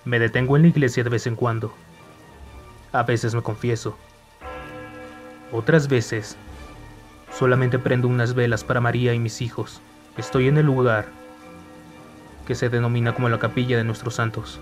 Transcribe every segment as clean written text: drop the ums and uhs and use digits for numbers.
Me detengo en la iglesia de vez en cuando. A veces me confieso. Otras veces, solamente prendo unas velas para María y mis hijos. Estoy en el lugar que se denomina como la capilla de nuestros santos.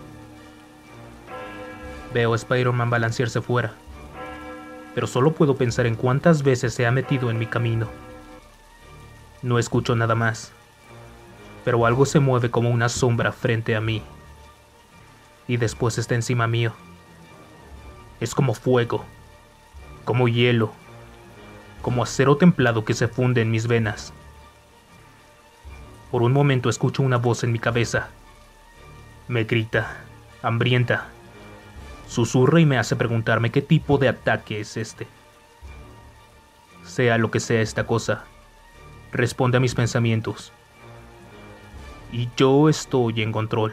Veo a Spider-Man balancearse fuera, pero solo puedo pensar en cuántas veces se ha metido en mi camino. No escucho nada más, pero algo se mueve como una sombra frente a mí, y después está encima mío. Es como fuego, como hielo, como acero templado que se funde en mis venas. Por un momento escucho una voz en mi cabeza. Me grita, hambrienta. Susurra y me hace preguntarme qué tipo de ataque es este. Sea lo que sea esta cosa, responde a mis pensamientos. Y yo estoy en control.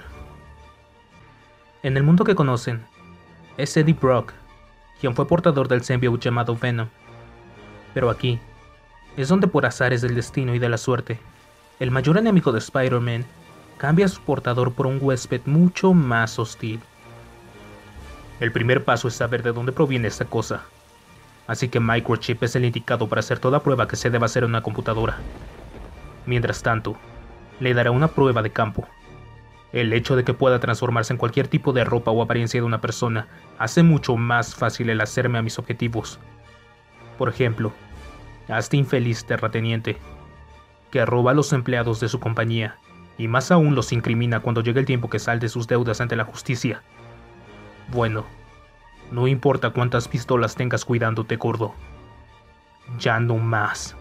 En el mundo que conocen, es Eddie Brock, quien fue portador del symbiote llamado Venom. Pero aquí, es donde por azares del destino y de la suerte, el mayor enemigo de Spider-Man cambia a su portador por un huésped mucho más hostil. El primer paso es saber de dónde proviene esta cosa, así que Microchip es el indicado para hacer toda prueba que se deba hacer en una computadora. Mientras tanto, le dará una prueba de campo. El hecho de que pueda transformarse en cualquier tipo de ropa o apariencia de una persona hace mucho más fácil el hacerme a mis objetivos. Por ejemplo, a este infeliz terrateniente, que roba a los empleados de su compañía, y más aún los incrimina cuando llegue el tiempo que salde sus deudas ante la justicia. Bueno, no importa cuántas pistolas tengas cuidándote, gordo. Ya no más.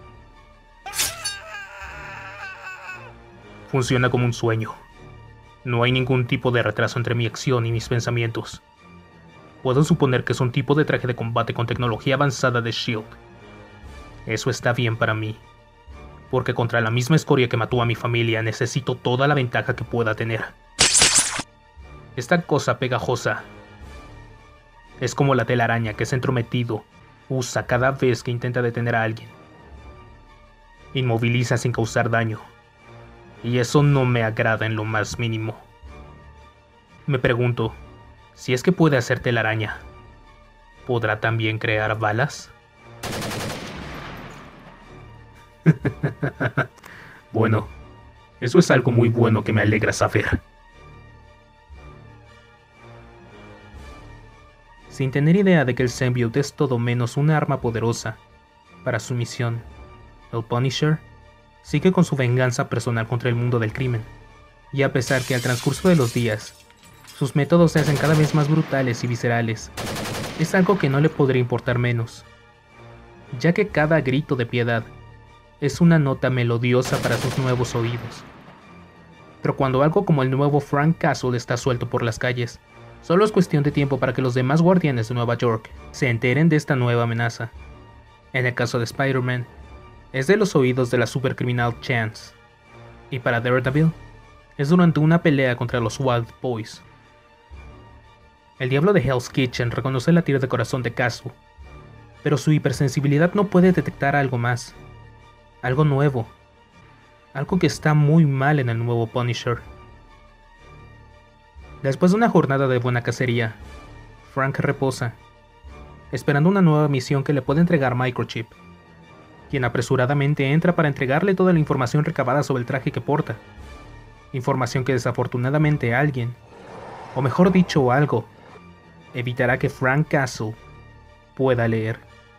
Funciona como un sueño. No hay ningún tipo de retraso entre mi acción y mis pensamientos. Puedo suponer que es un tipo de traje de combate con tecnología avanzada de S.H.I.E.L.D. Eso está bien para mí, porque contra la misma escoria que mató a mi familia necesito toda la ventaja que pueda tener. Esta cosa pegajosa es como la telaraña que ese entrometido usa cada vez que intenta detener a alguien. Inmoviliza sin causar daño, y eso no me agrada en lo más mínimo. Me pregunto, si es que puede hacer telaraña, ¿podrá también crear balas? Bueno, eso es algo muy bueno que me alegra saber. Sin tener idea de que el symbiote es todo menos una arma poderosa para su misión, el Punisher sigue con su venganza personal contra el mundo del crimen, y a pesar que al transcurso de los días, sus métodos se hacen cada vez más brutales y viscerales, es algo que no le podría importar menos, ya que cada grito de piedad es una nota melodiosa para sus nuevos oídos. Pero cuando algo como el nuevo Frank Castle está suelto por las calles, solo es cuestión de tiempo para que los demás guardianes de Nueva York se enteren de esta nueva amenaza. En el caso de Spider-Man, es de los oídos de la supercriminal Chance. Y para Daredevil, es durante una pelea contra los Wild Boys. El diablo de Hell's Kitchen reconoce el latido de corazón de Castle, pero su hipersensibilidad no puede detectar algo más. Algo nuevo. Algo que está muy mal en el nuevo Punisher. Después de una jornada de buena cacería, Frank reposa, esperando una nueva misión que le pueda entregar Microchip, quien apresuradamente entra para entregarle toda la información recabada sobre el traje que porta. Información que desafortunadamente alguien, o mejor dicho algo, evitará que Frank Castle pueda leer.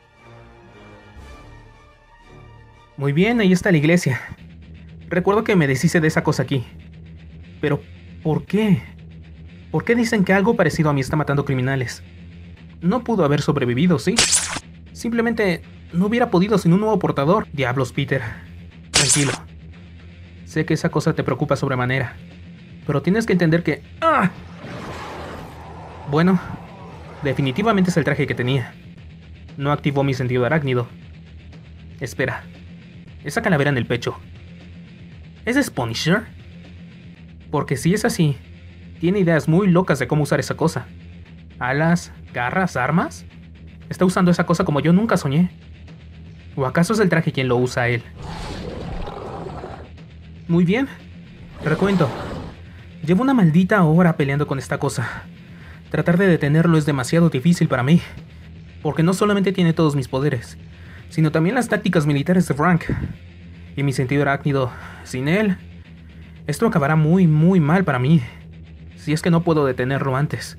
Muy bien, ahí está la iglesia. Recuerdo que me deshice de esa cosa aquí. Pero, ¿por qué? ¿Por qué dicen que algo parecido a mí está matando criminales? No pudo haber sobrevivido, ¿sí? Simplemente no hubiera podido sin un nuevo portador. Diablos, Peter. Tranquilo. Sé que esa cosa te preocupa sobremanera, pero tienes que entender que... ¡Ah! Bueno, definitivamente es el traje que tenía. No activó mi sentido arácnido. Espera. Esa calavera en el pecho, ¿es Punisher? Porque si es así, tiene ideas muy locas de cómo usar esa cosa. ¿Alas, garras, armas? Está usando esa cosa como yo nunca soñé. ¿O acaso es el traje quien lo usa a él? Muy bien. Recuento. Llevo una maldita hora peleando con esta cosa. Tratar de detenerlo es demasiado difícil para mí, porque no solamente tiene todos mis poderes, sino también las tácticas militares de Frank. Y mi sentido arácnido, sin él, esto acabará muy mal para mí, si es que no puedo detenerlo antes.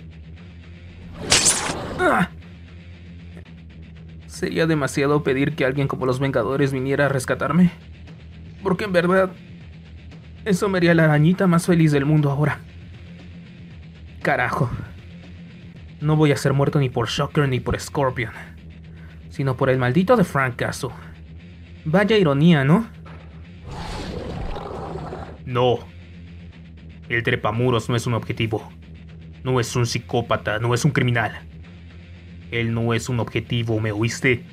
¡Ah! ¿Sería demasiado pedir que alguien como los Vengadores viniera a rescatarme? Porque en verdad, eso me haría la arañita más feliz del mundo ahora. Carajo. No voy a ser muerto ni por Shocker ni por Scorpion, sino por el maldito de Frank Castle. Vaya ironía, ¿no? No. El trepamuros no es un objetivo. No es un psicópata, no es un criminal. Él no es un objetivo, ¿me oíste?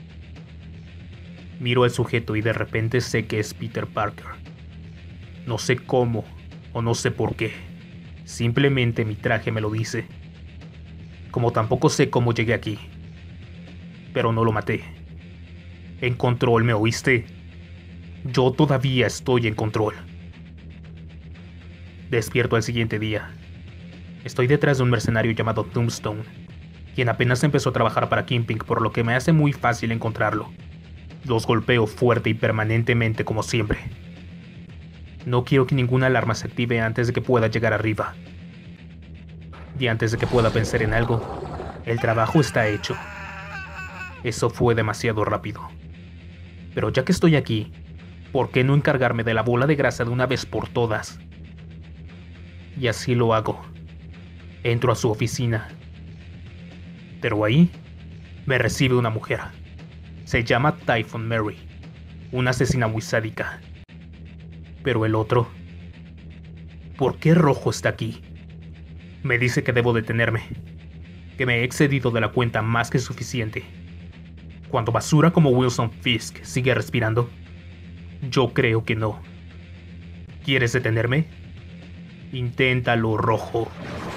Miro al sujeto y de repente sé que es Peter Parker. No sé cómo o no sé por qué. Simplemente mi traje me lo dice. Como tampoco sé cómo llegué aquí. Pero no lo maté. En control, ¿me oíste? Yo todavía estoy en control. Despierto al siguiente día. Estoy detrás de un mercenario llamado Tombstone, quien apenas empezó a trabajar para Kingpin, por lo que me hace muy fácil encontrarlo. Los golpeo fuerte y permanentemente como siempre. No quiero que ninguna alarma se active antes de que pueda llegar arriba. Y antes de que pueda pensar en algo, el trabajo está hecho. Eso fue demasiado rápido. Pero ya que estoy aquí, ¿por qué no encargarme de la bola de grasa de una vez por todas? Y así lo hago. Entro a su oficina. Pero ahí me recibe una mujer. Se llama Typhon Mary, una asesina muy sádica. Pero el otro... ¿Por qué Rojo está aquí? Me dice que debo detenerme, que me he excedido de la cuenta más que suficiente. Cuando basura como Wilson Fisk sigue respirando, yo creo que no. ¿Quieres detenerme? Inténtalo, Rojo.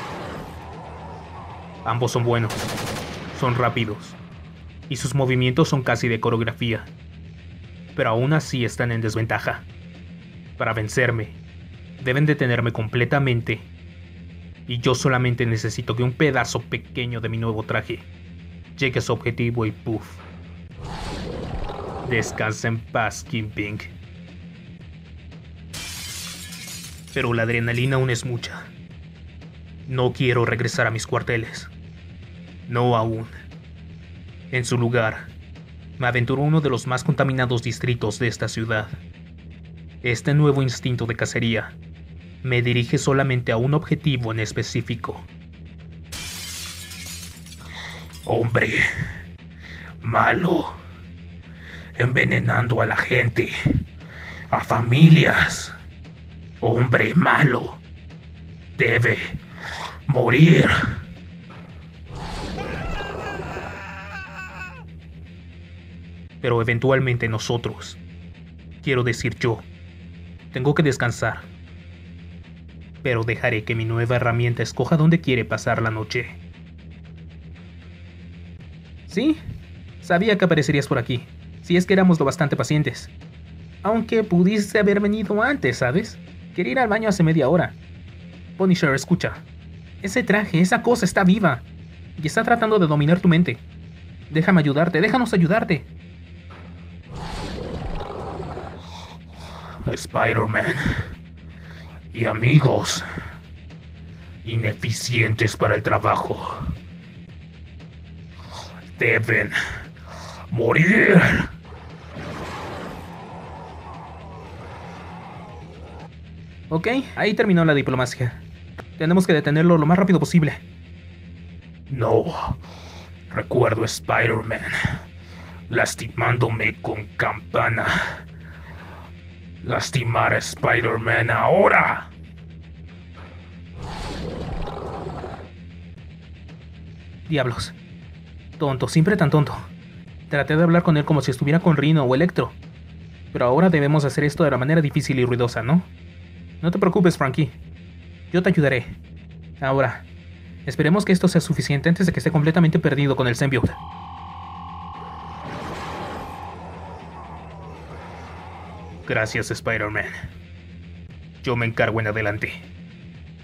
Ambos son buenos, son rápidos, y sus movimientos son casi de coreografía. Pero aún así están en desventaja. Para vencerme, deben detenerme completamente. Y yo solamente necesito que un pedazo pequeño de mi nuevo traje llegue a su objetivo y puff. Descansa en paz, Kingpin. Pero la adrenalina aún es mucha. No quiero regresar a mis cuarteles. No aún. En su lugar, me aventuro a uno de los más contaminados distritos de esta ciudad. Este nuevo instinto de cacería me dirige solamente a un objetivo en específico. Hombre malo, envenenando a la gente, a familias. Hombre malo, debe morir. Pero eventualmente nosotros, quiero decir yo, tengo que descansar. Pero dejaré que mi nueva herramienta escoja dónde quiere pasar la noche. Sí, sabía que aparecerías por aquí, si es que éramos lo bastante pacientes. Aunque pudiste haber venido antes, ¿sabes? Quería ir al baño hace media hora. Punisher, escucha. Ese traje, esa cosa está viva. Y está tratando de dominar tu mente. Déjame ayudarte, déjanos ayudarte. Spider-Man y amigos ineficientes para el trabajo deben morir. Ok, ahí terminó la diplomacia. Tenemos que detenerlo lo más rápido posible. No, recuerdo a Spider-Man lastimándome con campana. Lastimar a Spider-Man ahora. Diablos. Tonto, siempre tan tonto. Traté de hablar con él como si estuviera con Rhino o Electro. Pero ahora debemos hacer esto de la manera difícil y ruidosa, ¿no? No te preocupes, Frankie. Yo te ayudaré. Ahora, esperemos que esto sea suficiente antes de que esté completamente perdido con el symbiote. Gracias, Spider-Man. Yo me encargo en adelante.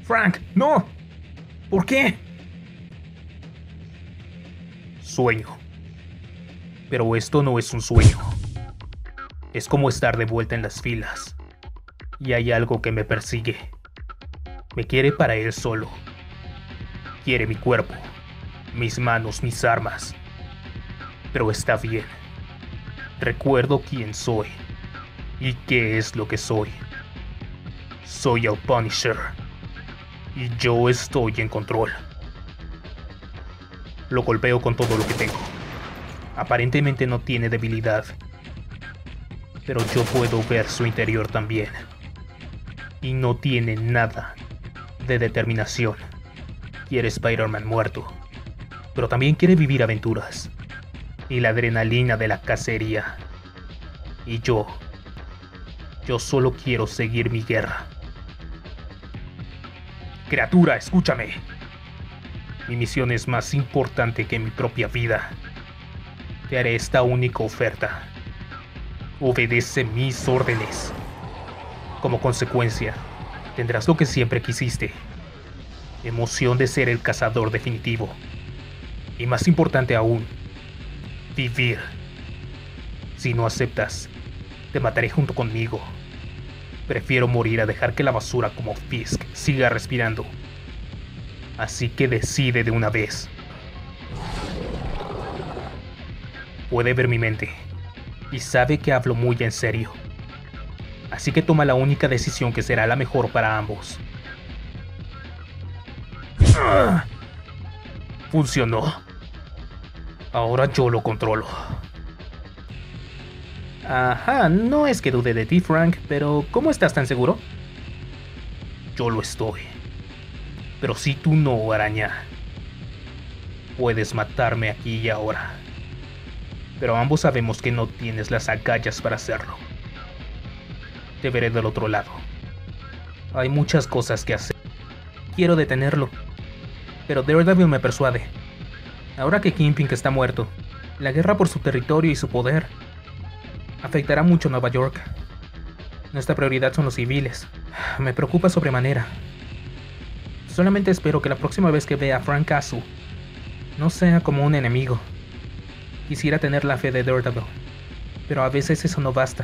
Frank, no. ¿Por qué? Sueño. Pero esto no es un sueño. Es como estar de vuelta en las filas. Y hay algo que me persigue. Me quiere para él solo. Quiere mi cuerpo, mis manos, mis armas. Pero está bien. Recuerdo quién soy. ¿Y qué es lo que soy? Soy el Punisher. Y yo estoy en control. Lo golpeo con todo lo que tengo. Aparentemente no tiene debilidad. Pero yo puedo ver su interior también. Y no tiene nada de determinación. Quiere Spider-Man muerto. Pero también quiere vivir aventuras. Y la adrenalina de la cacería. Y yo solo quiero seguir mi guerra. Criatura, escúchame. Mi misión es más importante que mi propia vida. Te haré esta única oferta. Obedece mis órdenes. Como consecuencia, tendrás lo que siempre quisiste. Emoción de ser el cazador definitivo. Y más importante aún, vivir. Si no aceptas, te mataré junto conmigo. Prefiero morir a dejar que la basura como Fisk siga respirando. Así que decide de una vez. Puede ver mi mente y sabe que hablo muy en serio. Así que toma la única decisión que será la mejor para ambos. Funcionó. Ahora yo lo controlo. Ajá, no es que dude de ti, Frank, pero ¿cómo estás tan seguro? Yo lo estoy. Pero si tú no, araña. Puedes matarme aquí y ahora. Pero ambos sabemos que no tienes las agallas para hacerlo. Te veré del otro lado. Hay muchas cosas que hacer. Quiero detenerlo. Pero Daredevil me persuade. Ahora que Kingpin está muerto, la guerra por su territorio y su poder afectará mucho a Nueva York. Nuestra prioridad son los civiles. Me preocupa sobremanera. Solamente espero que la próxima vez que vea a Frank Castle no sea como un enemigo. Quisiera tener la fe de Daredevil, pero a veces eso no basta.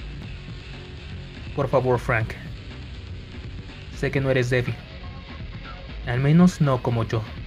Por favor, Frank. Sé que no eres débil. Al menos no como yo.